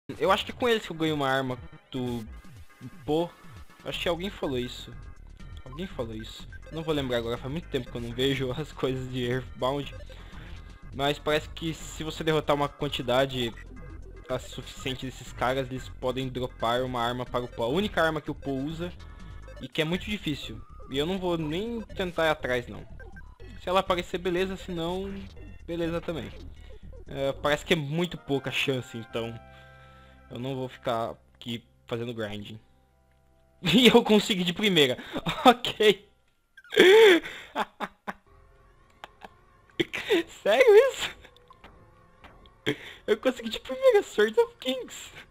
Eu acho que é com eles que eu ganho uma arma do Pô. Acho que alguém falou isso. Alguém falou isso. Não vou lembrar agora, faz muito tempo que eu não vejo as coisas de Earthbound. Mas parece que se você derrotar uma quantidade suficiente desses caras, eles podem dropar uma arma para o Poe. A única arma que o Poe usa e que é muito difícil. E eu não vou nem tentar ir atrás não. Se ela aparecer, beleza, se não, beleza também. Parece que é muito pouca chance, então eu não vou ficar aqui fazendo grinding. E eu consegui de primeira. Ok. Sério isso? Eu consegui de primeira, Sword of Kings.